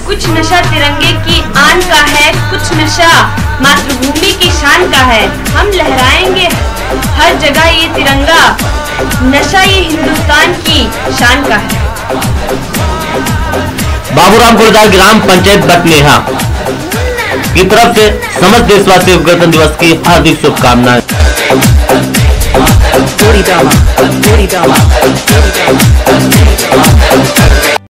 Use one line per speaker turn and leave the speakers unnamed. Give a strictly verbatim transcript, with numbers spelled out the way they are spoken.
कुछ नशा तिरंगे की आन का है, कुछ नशा मातृभूमि की शान का है। हम लहराएंगे हर जगह ये तिरंगा, नशा ये हिंदुस्तान की शान का है।
बाबूराम गुरदार ग्राम पंचायत बटनेहा की तरफ से समस्त देशवासियों को गणतंत्र दिवस की हार्दिक शुभकामनाएं।